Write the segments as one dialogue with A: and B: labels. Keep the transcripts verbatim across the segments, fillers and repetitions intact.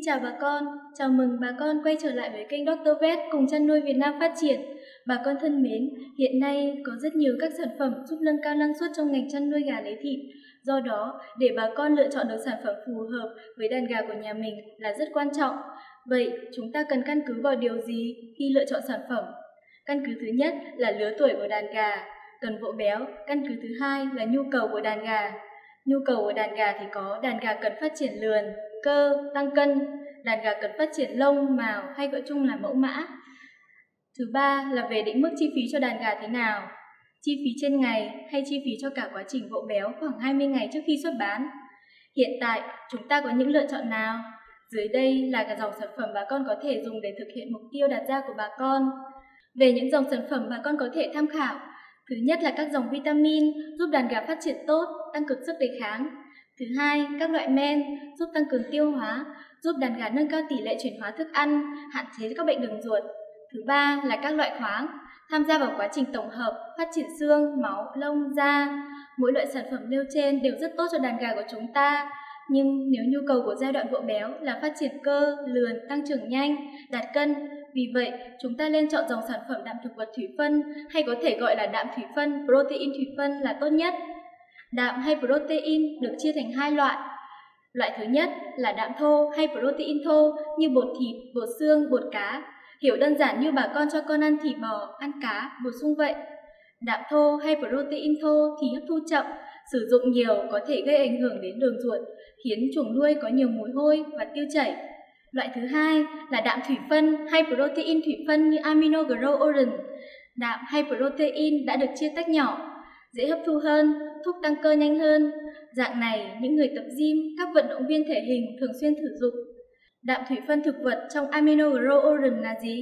A: chào bà con, chào mừng bà con quay trở lại với kênh doctor Vet cùng chăn nuôi Việt Nam phát triển. Bà con thân mến, hiện nay có rất nhiều các sản phẩm giúp nâng cao năng suất trong ngành chăn nuôi gà lấy thịt. Do đó, để bà con lựa chọn được sản phẩm phù hợp với đàn gà của nhà mình là rất quan trọng. Vậy, chúng ta cần căn cứ vào điều gì khi lựa chọn sản phẩm? Căn cứ thứ nhất là lứa tuổi của đàn gà, cần vỗ béo. Căn cứ thứ hai là nhu cầu của đàn gà. Nhu cầu của đàn gà thì có đàn gà cần phát triển lườn, cơ, tăng cân, đàn gà cần phát triển lông, mào hay gọi chung là mẫu mã. Thứ ba là về định mức chi phí cho đàn gà thế nào. Chi phí trên ngày hay chi phí cho cả quá trình vỗ béo khoảng hai mươi ngày trước khi xuất bán. Hiện tại, chúng ta có những lựa chọn nào? Dưới đây là cả dòng sản phẩm bà con có thể dùng để thực hiện mục tiêu đặt ra của bà con. Về những dòng sản phẩm bà con có thể tham khảo, thứ nhất là các dòng vitamin giúp đàn gà phát triển tốt, tăng cường sức đề kháng. Thứ hai, các loại men giúp tăng cường tiêu hóa, giúp đàn gà nâng cao tỷ lệ chuyển hóa thức ăn, hạn chế các bệnh đường ruột. Thứ ba là các loại khoáng, tham gia vào quá trình tổng hợp, phát triển xương, máu, lông, da. Mỗi loại sản phẩm nêu trên đều rất tốt cho đàn gà của chúng ta. Nhưng nếu nhu cầu của giai đoạn vỗ béo là phát triển cơ, lườn, tăng trưởng nhanh, đạt cân, vì vậy chúng ta nên chọn dòng sản phẩm đạm thực vật thủy phân hay có thể gọi là đạm thủy phân, protein thủy phân là tốt nhất. Đạm hay protein được chia thành hai loại. Loại thứ nhất là đạm thô hay protein thô như bột thịt, bột xương, bột cá. Hiểu đơn giản như bà con cho con ăn thịt bò, ăn cá, bổ sung vậy. Đạm thô hay protein thô thì hấp thu chậm, sử dụng nhiều có thể gây ảnh hưởng đến đường ruột, khiến chuồng nuôi có nhiều mùi hôi và tiêu chảy. Loại thứ hai là đạm thủy phân hay protein thủy phân như amino globulin. Đạm hay protein đã được chia tách nhỏ, dễ hấp thu hơn, thúc tăng cơ nhanh hơn. Dạng này, những người tập gym, các vận động viên thể hình thường xuyên sử dụng. Đạm thủy phân thực vật trong amino globulin là gì?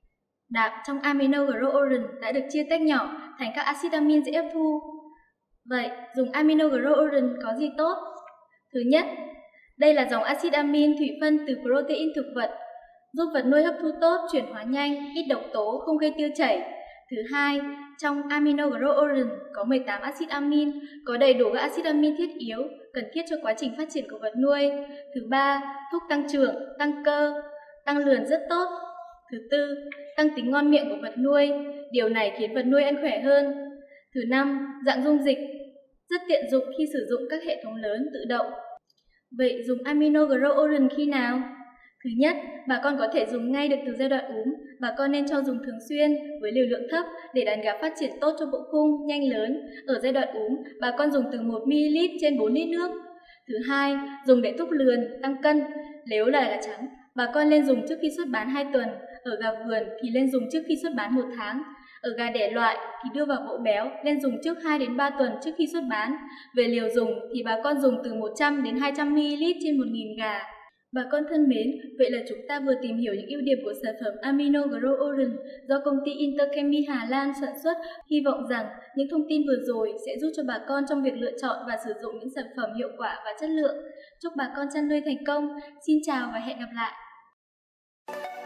A: Đạm trong amino globulin đã được chia tách nhỏ thành các axit amin dễ hấp thu. Vậy, dùng amino globulin có gì tốt? Thứ nhất, đây là dòng axit amin thủy phân từ protein thực vật, giúp vật nuôi hấp thu tốt, chuyển hóa nhanh, ít độc tố, không gây tiêu chảy. Thứ hai, trong amino globulin có mười tám axit amin, có đầy đủ các axit amin thiết yếu, cần thiết cho quá trình phát triển của vật nuôi. Thứ ba, thúc tăng trưởng, tăng cơ, tăng lườn rất tốt. Thứ tư, tăng tính ngon miệng của vật nuôi, điều này khiến vật nuôi ăn khỏe hơn. Thứ năm, dạng dung dịch, rất tiện dụng khi sử dụng các hệ thống lớn tự động. Vậy dùng amino globulin khi nào? Thứ nhất, bà con có thể dùng ngay được từ giai đoạn úm. Bà con nên cho dùng thường xuyên với liều lượng thấp để đàn gà phát triển tốt cho bộ khung, nhanh lớn. Ở giai đoạn úm, bà con dùng từ một mi-li-lít trên bốn lít nước. Thứ hai, dùng để thúc lườn, tăng cân. Nếu là gà trắng, bà con nên dùng trước khi xuất bán hai tuần. Ở gà vườn thì nên dùng trước khi xuất bán một tháng. Ở gà đẻ loại thì đưa vào vỗ béo, nên dùng trước hai đến ba tuần trước khi xuất bán. Về liều dùng thì bà con dùng từ một trăm đến hai trăm mi-li-lít trên một nghìn gà. Bà con thân mến, vậy là chúng ta vừa tìm hiểu những ưu điểm của sản phẩm amino globulin do công ty Interchemi Hà Lan sản xuất. Hy vọng rằng những thông tin vừa rồi sẽ giúp cho bà con trong việc lựa chọn và sử dụng những sản phẩm hiệu quả và chất lượng. Chúc bà con chăn nuôi thành công. Xin chào và hẹn gặp lại.